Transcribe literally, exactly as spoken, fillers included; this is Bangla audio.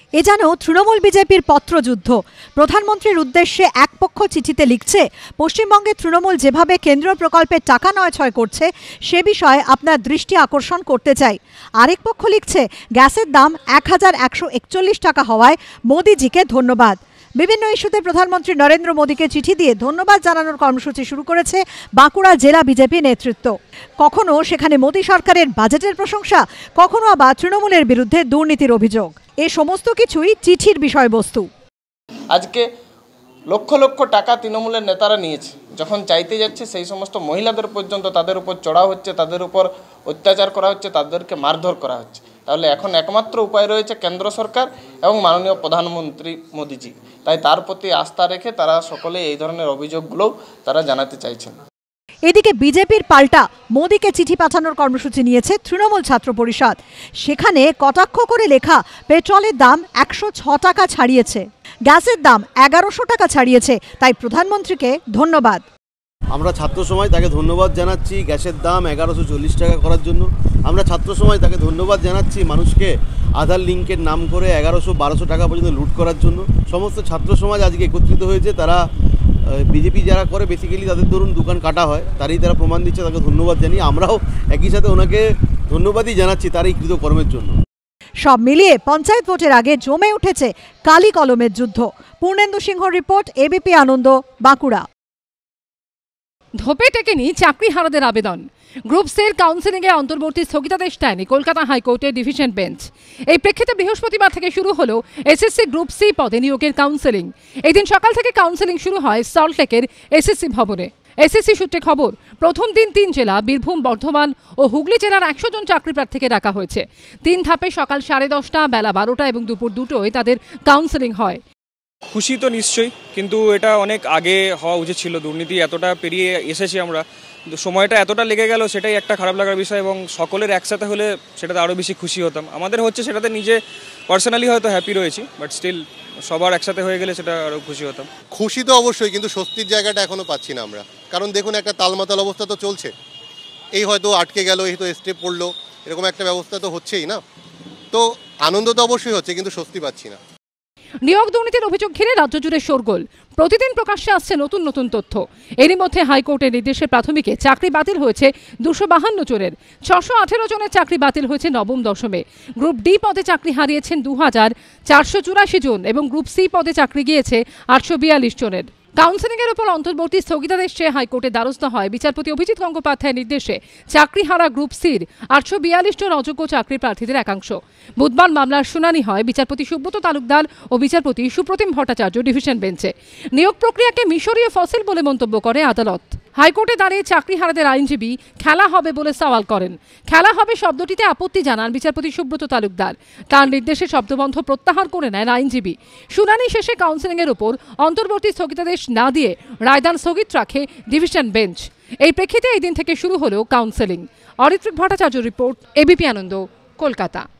এ যেন তৃণমূল বিজেপির পত্রযুদ্ধ। প্রধানমন্ত্রীর উদ্দেশ্যে এক পক্ষ চিঠিতে লিখছে, পশ্চিমবঙ্গে তৃণমূল যেভাবে কেন্দ্রীয় প্রকল্পের টাকা নয়ছয় করছে সে বিষয়ে আপনার দৃষ্টি আকর্ষণ করতে চাই। আরেক পক্ষ লিখছে, গ্যাসের দাম এক হাজার একশো একচল্লিশ টাকা হওয়ায় মোদিজিকে ধন্যবাদ। বিভিন্ন ইস্যুতে প্রধানমন্ত্রী নরেন্দ্র মোদীকে চিঠি দিয়ে ধন্যবাদ জানানোর কর্মসূচি শুরু করেছে বাঁকুড়া জেলা বিজেপি নেতৃত্ব। কখনো সেখানে মোদী সরকারের বাজেটের প্রশংসা, কখনো আবার তৃণমূলের বিরুদ্ধে দুর্নীতির অভিযোগ। এ সমস্ত কিছুই চিঠির বিষয়বস্তু। আজকে লক্ষ লক্ষ টাকা তৃণমূলের নেতারা নিয়েছে, যখন চাইতে যাচ্ছে সেই সমস্ত মহিলাদের পর্যন্ত তাদের উপর চড়া হচ্ছে, তাদের উপর অত্যাচার করা হচ্ছে, তাদেরকে মারধর করা হচ্ছে। তাহলে এখন একমাত্র উপায় রয়েছে কেন্দ্র সরকার এবং মাননীয় প্রধানমন্ত্রী মোদীজি। তাই তার প্রতি আস্থা রেখে তারা সকলে এই ধরনের অভিযোগগুলোও তারা জানাতে চাইছেন। এদিকে বিজেপির পাল্টা মোদীকে চিঠি পাঠানোর কর্মসূচি নিয়েছে তৃণমূল ছাত্র পরিষদ। সেখানে কটাক্ষ করে লেখা, পেট্রোলের দাম একশো ছ টাকা ছাড়িয়েছে, গ্যাসের দাম এগারোশো টাকা ছাড়িয়েছে, তাই প্রধানমন্ত্রীকে ধন্যবাদ। আমরা ছাত্র সমাজ তাকে ধন্যবাদ জানাচ্ছি গ্যাসের দাম এগারোশো চল্লিশ টাকা করার জন্য। আমরা ছাত্র সমাজ তাকে ধন্যবাদ জানাচ্ছি মানুষকে আধার লিঙ্কের নাম করে এগারোশো বারোশো টাকা পর্যন্ত লুট করার জন্য। সমস্ত ছাত্র সমাজ আজকে একত্রিত হয়েছে। তারা বিজেপি যারা করে বেসিক্যালি তাদের ধরুন দোকান কাটা হয়, তারই তারা প্রমাণ দিচ্ছে, তাকে ধন্যবাদ জানিয়ে আমরাও একই সাথে ওনাকে ধন্যবাদই জানাচ্ছি তার এই কৃতকর্মের জন্য। সব মিলিয়ে পঞ্চায়েত ভোটের আগে জমে উঠেছে কালি কলমের যুদ্ধ। Purnendu Singha report, ABP Ananda, Bankura. ধোপে টেকেনি চাকরিহারাদের আবেদন। গ্রুপ সির কাউন্সেলিংয়ে অন্তর্বর্তী স্থগিতাদেশ দেয়নি কলকাতা হাইকোর্টের ডিভিশন বেঞ্চ। এই প্রেক্ষিতে বৃহস্পতিবার থেকে শুরু হলো এসএসসি গ্রুপ সি পদে নিয়োগের কাউন্সেলিং। এই দিন সকাল থেকে কাউন্সেলিং শুরু হয় সল্টলেকের এসএসসি ভবনে। এসএসসি সূত্রে খবর, প্রথম দিন তিন জেলা বীরভূম, বর্ধমান ও হুগলি জেলার একশো জন চাকরি প্রার্থীকে ডাকা হয়েছে। তিন ধাপে সকাল সাড়ে দশটা, বেলা বারোটা এবং দুপুর দুটোয় তাদের কাউন্সেলিং হয়। খুশি তো নিশ্চয়ই, কিন্তু এটা অনেক আগে হওয়া উচিত ছিল। দুর্নীতি এতটা পেরিয়ে এসেছি আমরা, সময়টা এতটা লেগে গেল, সেটাই একটা খারাপ লাগার বিষয়। এবং সকলের একসাথে হলে সেটাতে আরও বেশি খুশি হতাম। আমাদের হচ্ছে সেটাতে নিজে পার্সোনালি হয়তো হ্যাপি রয়েছি, বাট স্টিল সবার একসাথে হয়ে গেলে সেটা আরও খুশি হতাম। খুশি তো অবশ্যই, কিন্তু স্বস্তির জায়গাটা এখনো পাচ্ছি না আমরা। কারণ দেখুন, একটা তালমাতাল অবস্থা তো চলছে। এই হয়তো আটকে গেল, এই তো স্টেপ পড়লো, এরকম একটা ব্যবস্থা তো হচ্ছেই না। তো আনন্দ তো অবশ্যই হচ্ছে, কিন্তু স্বস্তি পাচ্ছি না। নিয়োগ দুর্নীতির অভিযোগ ঘিরে রাজ্য জুড়ে শোরগোল। প্রতিদিন প্রকাশ্যে আসছে নতুন নতুন তথ্য। এরই মধ্যে হাইকোর্টের নির্দেশে প্রাথমিকে চাকরি বাতিল হয়েছে দুশো বাহান্ন জনের, ছশো আঠেরো জনের চাকরি বাতিল হয়েছে নবম দশমে। গ্রুপ ডি পদে চাকরি হারিয়েছেন দু হাজার চারশো চুরাশি জন এবং গ্রুপ সি পদে চাকরি গিয়েছে আটশো বিয়াল্লিশ জনের। কাউন্সেলিং এর উপর অন্তর্বর্তী স্থগিতাদেশ চেয়ে হাইকোর্টের দ্বারস্থ হয় বিচারপতি অভিজিৎ গঙ্গোপাধ্যায়ের নির্দেশে চাকরি হারা গ্রুপ সির আটশো বিয়াল্লিশ জন অযোগ্য চাকরি প্রার্থীদের একাংশ। বুধবার মামলার শুনানি হয় বিচারপতি সুব্রত তালুকদার ও বিচারপতি সুপ্রতিম ভট্টাচার্য ডিভিশন বেঞ্চে। নিয়োগ প্রক্রিয়াকে মিশরীয় ফসিল বলে মন্তব্য করে আদালত। হাইকোর্টে দাঁড়িয়ে চাকরিহারাদের আইনজীবী খেলা হবে বলে সওয়াল করেন। খেলা হবে শব্দটিতে আপত্তি জানান বিচারপতি সুব্রত তালুকদার। তার নির্দেশে শব্দবন্ধ প্রত্যাহার করে নেন আইনজীবী। শুনানি শেষে কাউন্সেলিং এর উপর অন্তর্বর্তী স্থগিতাদেশ না দিয়ে রায়দান স্থগিত রাখে ডিভিশন বেঞ্চ। এই প্রেক্ষিতে এই দিন থেকে শুরু হলো counselling. Aritrik Bhattacharya report, ABP Ananda, Kolkata.